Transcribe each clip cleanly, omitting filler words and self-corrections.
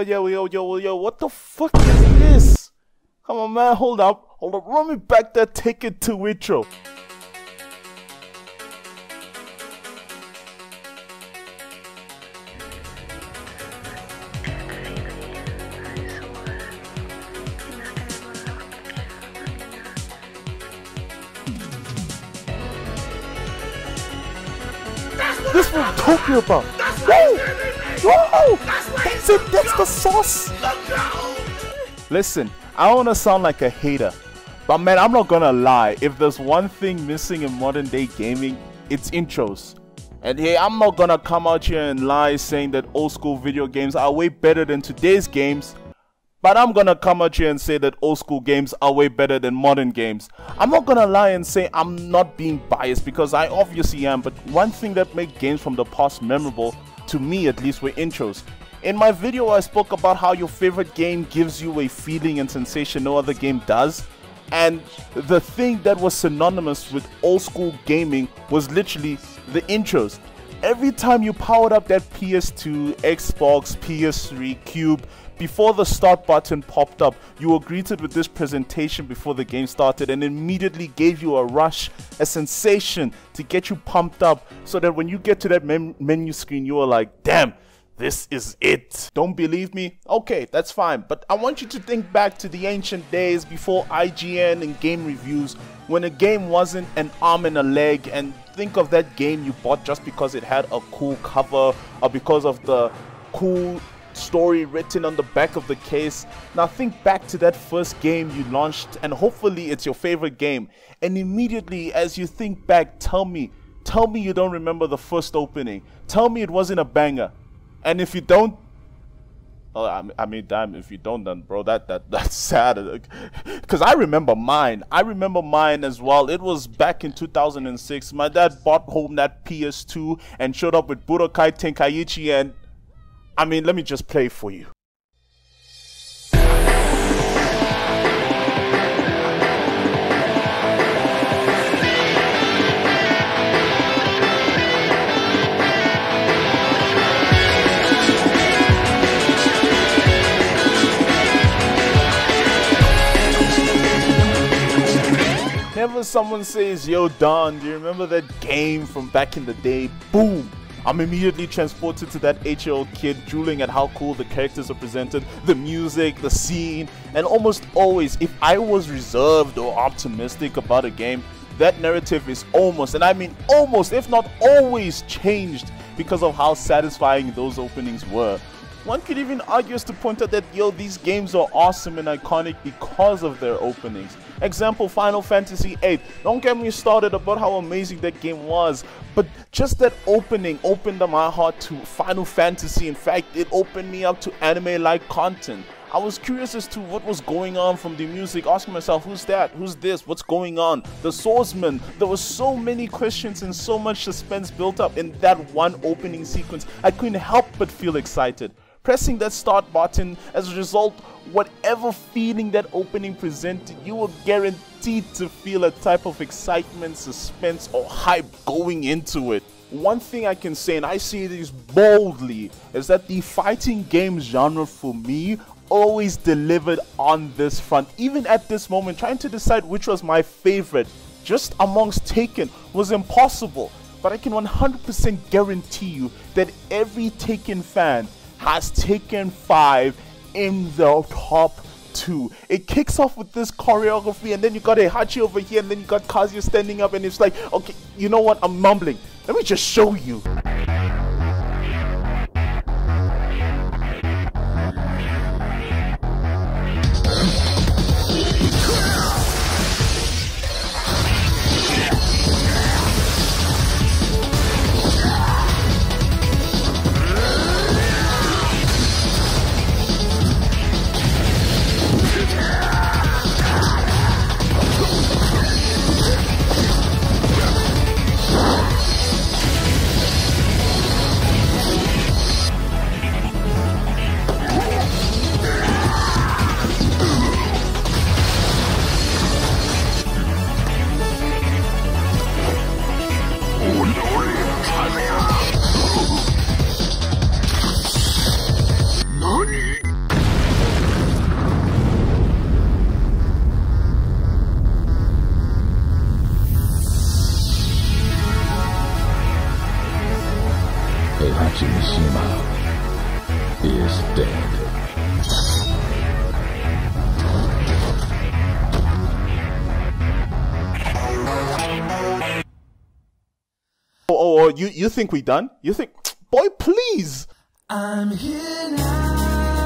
yo, what the fuck is this? Come on, man, hold up, run me back that ticket to intro. This is what I'm talking about. Whoa! That's it, that's the sauce. Listen, I don't wanna sound like a hater, but man, I'm not gonna lie. If there's one thing missing in modern day gaming, it's intros. And hey, I'm not gonna come out here and lie saying that old school video games are way better than today's games. But I'm gonna come out here and say that old school games are way better than modern games. I'm not gonna lie and say I'm not being biased, because I obviously am, but one thing that made games from the past memorable, to me at least, were intros. In my video I spoke about how your favorite game gives you a feeling and sensation no other game does. And the thing that was synonymous with old school gaming was literally the intros. Every time you powered up that PS2, Xbox, PS3, Cube, before the start button popped up, you were greeted with this presentation before the game started, and immediately gave you a rush, a sensation to get you pumped up, so that when you get to that menu screen, you are like, damn, this is it. Don't believe me? Okay, that's fine. But I want you to think back to the ancient days before IGN and game reviews, when a game wasn't an arm and a leg, and think of that game you bought just because it had a cool cover or because of the cool story written on the back of the case. Now think back to that first game you launched, and hopefully it's your favorite game, and immediately as you think back, tell me you don't remember the first opening. Tell me it wasn't a banger. And if you don't, well, I mean, damn, if you don't, then bro, that's sad. Because I remember mine as well. It was back in 2006. My dad bought home that PS2 and showed up with Budokai Tenkaichi, and I mean, let me just play for you. Whenever someone says, yo Don, do you remember that game from back in the day? Boom! I'm immediately transported to that 8-year-old kid drooling at how cool the characters are presented, the music, the scene, and almost always, if I was reserved or optimistic about a game, that narrative is almost, and I mean almost, if not always, changed because of how satisfying those openings were. One could even argue as to point out that, yo, these games are awesome and iconic because of their openings. Example, Final Fantasy VIII. Don't get me started about how amazing that game was, but just that opening opened up my heart to Final Fantasy. In fact, it opened me up to anime-like content. I was curious as to what was going on from the music, asking myself, who's that? Who's this? What's going on? The swordsman. There were so many questions and so much suspense built up in that one opening sequence. I couldn't help but feel excited. Pressing that start button, as a result, whatever feeling that opening presented, you were guaranteed to feel a type of excitement, suspense, or hype going into it. One thing I can say, and I say this boldly, is that the fighting game genre for me always delivered on this front. Even at this moment, trying to decide which was my favorite, just amongst Taken, was impossible. But I can 100% guarantee you that every Taken fan has Taken 5 in the top 2. It kicks off with this choreography, and then you got a Hachi over here, and then you got Kazuya standing up, and it's like, okay, you know what, I'm mumbling. Let me just show you. Mao is dead. Oh, you think we done? You think, boy, please. I'm here now.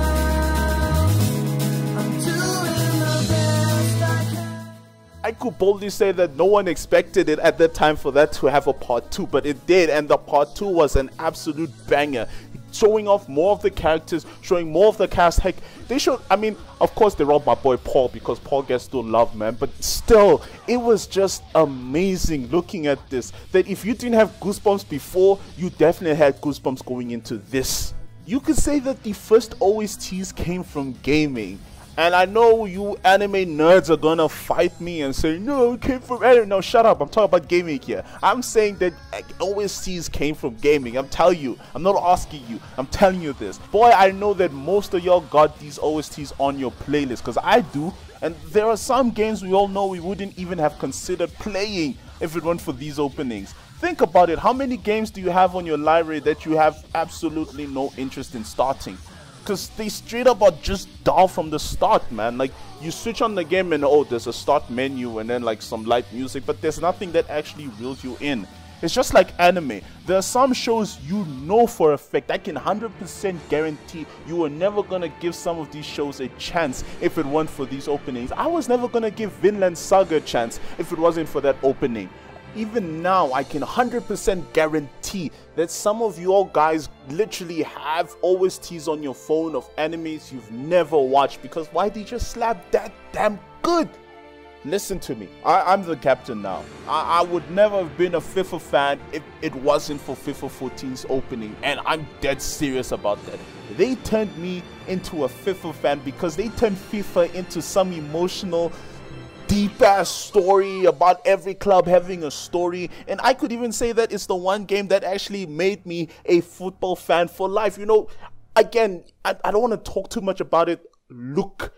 I'm doing the best I can. I could boldly say that no one expected it at that time for that to have a part 2, but it did, and the part 2 was an absolute banger. Showing off more of the characters, showing more of the cast. Heck, they showed, I mean, of course they robbed my boy Paul because Paul gets still love, man, but still, it was just amazing looking at this, that if you didn't have goosebumps before, you definitely had goosebumps going into this. You could say that the first OSTs came from gaming. And I know you anime nerds are gonna fight me and say, no, it came from anime. No, shut up. I'm talking about gaming here. I'm saying that OSTs came from gaming. I'm telling you. I'm not asking you. I'm telling you this. Boy, I know that most of y'all got these OSTs on your playlist, because I do. And there are some games we all know we wouldn't even have considered playing if it weren't for these openings. Think about it. How many games do you have on your library that you have absolutely no interest in starting? Because they straight up are just dull from the start, man. Like, you switch on the game and oh, there's a start menu and then like some light music, but there's nothing that actually reels you in. It's just like anime. There are some shows you know for a fact, I can 100% guarantee you are never gonna give some of these shows a chance if it weren't for these openings. I was never gonna give Vinland Saga a chance if it wasn't for that opening. Even now, I can 100% guarantee that some of you all guys literally have OSTs on your phone of animes you've never watched, because why did you slap that damn good? Listen to me, I'm the captain now. I would never have been a FIFA fan if it wasn't for FIFA 14's opening, and I'm dead serious about that. They turned me into a FIFA fan because they turned FIFA into some emotional deep ass story about every club having a story, and I could even say that it's the one game that actually made me a football fan for life. You know, again, I don't want to talk too much about it. Look,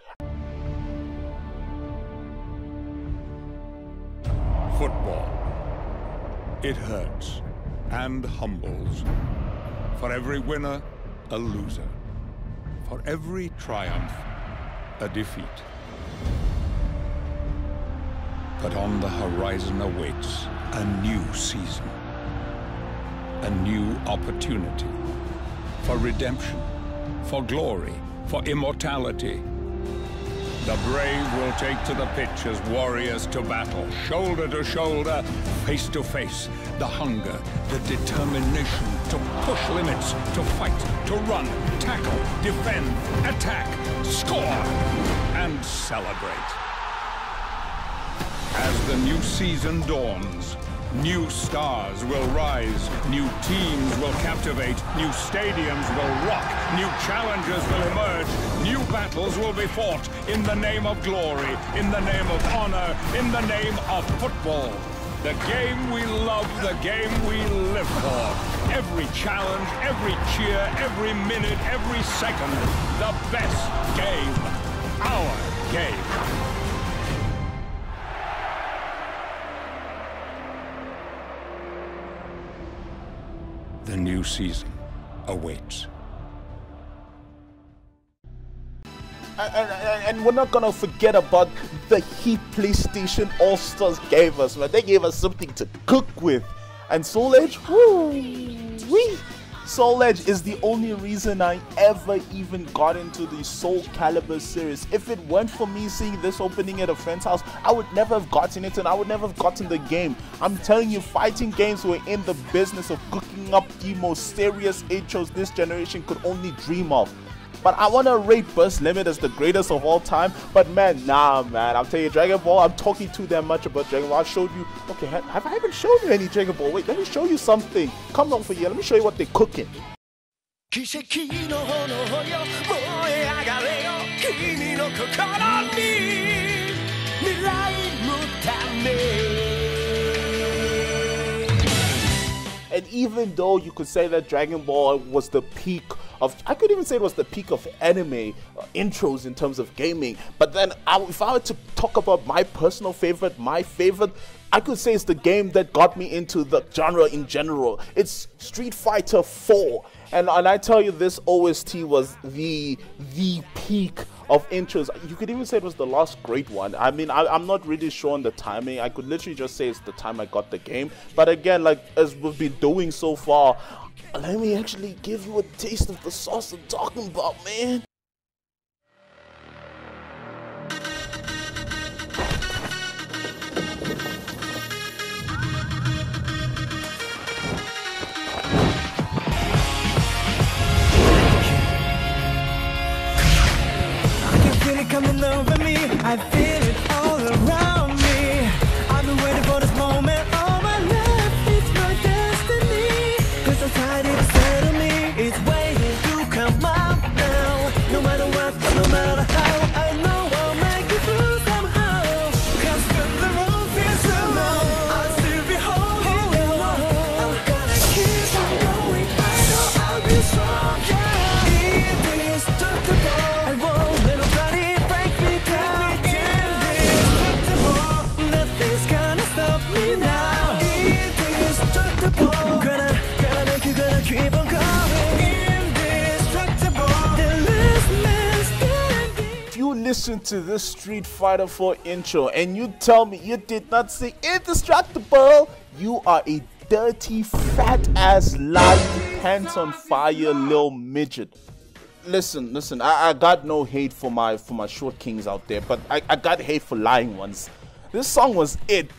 football, it hurts and humbles. For every winner, a loser. For every triumph, a defeat. But on the horizon awaits a new season, a new opportunity for redemption, for glory, for immortality. The brave will take to the pitch as warriors to battle, shoulder to shoulder, face to face. The hunger, the determination to push limits, to fight, to run, tackle, defend, attack, score, and celebrate. As the new season dawns, new stars will rise, new teams will captivate, new stadiums will rock, new challenges will emerge, new battles will be fought in the name of glory, in the name of honor, in the name of football. The game we love, the game we live for. Every challenge, every cheer, every minute, every second. The best game. Our game. The new season awaits. And we're not gonna forget about the heat PlayStation All-Stars gave us, man. They gave us something to cook with. And Soul Edge, woo-wee. Soul Edge is the only reason I ever even got into the Soul Calibur series. If it weren't for me seeing this opening at a friend's house, I would never have gotten it and I would never have gotten the game. I'm telling you, fighting games were in the business of cooking up the most serious intros this generation could only dream of. But I want to rate Burst Limit as the greatest of all time. But man, nah, man. I'm telling you, Dragon Ball, I'm talking too damn much about Dragon Ball. I showed you, okay, have I even shown you any Dragon Ball? Wait, let me show you something. Come on for you, let me show you what they're cooking. And even though you could say that Dragon Ball was the peak I could even say it was the peak of anime intros in terms of gaming. But then if I were to talk about my personal favorite, I could say it's the game that got me into the genre in general. It's Street Fighter 4. And I tell you, this OST was the peak of intros. You could even say it was the last great one. I mean, I'm not really sure on the timing. I could literally just say it's the time I got the game. But again, like as we've been doing so far, let me actually give you a taste of the sauce I'm talking about, man. Coming over me, I feel it all around me. I've been waiting for this moment all my life. It's my destiny. Cause I'm tired of settle me. It's waiting to come out now. No matter what, no matter how, I know I'll make it through somehow. Cause when the road feels so long, I'll still be holding on. I'm gonna keep on going. I know I'll be strong. Yeah. Indestructible. I won't let nobody break me down. Indestructible. Nothing's gonna stop me now. Indestructible. Gonna make you gonna keep on going. Indestructible. The last man standing. If you listen to this Street Fighter 4 intro and you tell me you did not say indestructible, you are a dirty, fat ass, lying, pants on fire little midget. Listen, I got no hate for my short kings out there, but I got hate for lying ones. This song was it.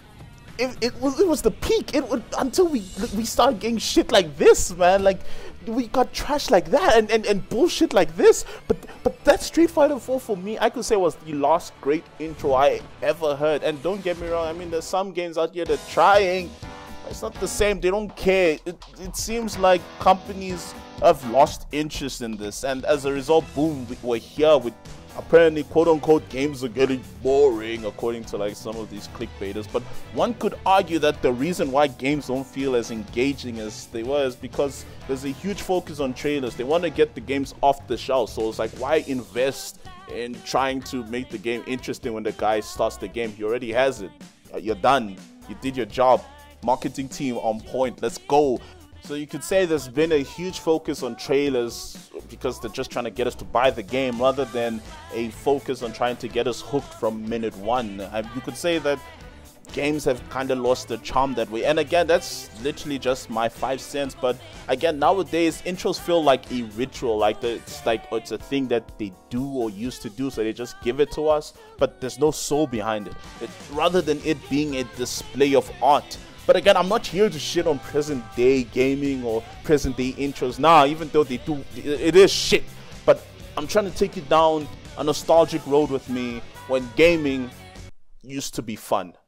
It was the peak. It would until we started getting shit like this, man. Like we got trash like that and bullshit like this. But that Street Fighter 4 for me, I could say was the last great intro I ever heard. And don't get me wrong, I mean there's some games out here that are trying. It's not the same. They don't care. It seems like companies have lost interest in this, and as a result, boom, we're here with apparently quote-unquote games are getting boring according to like some of these clickbaiters. But one could argue that the reason why games don't feel as engaging as they were is because there's a huge focus on trailers. They want to get the games off the shelf, so it's like, why invest in trying to make the game interesting when the guy starts the game? He already has it. You're done. You did your job. Marketing team on point. Let's go. So you could say there's been a huge focus on trailers because they're just trying to get us to buy the game rather than a focus on trying to get us hooked from minute one. You could say that games have kind of lost their charm that way. And again, that's literally just my 5 cents. But again, nowadays intros feel like a ritual, like it's a thing that they do or used to do, so they just give it to us, but there's no soul behind it. Rather than it being a display of art. But again, I'm not here to shit on present day gaming or present day intros. Nah, even though they do, it is shit. But I'm trying to take you down a nostalgic road with me when gaming used to be fun.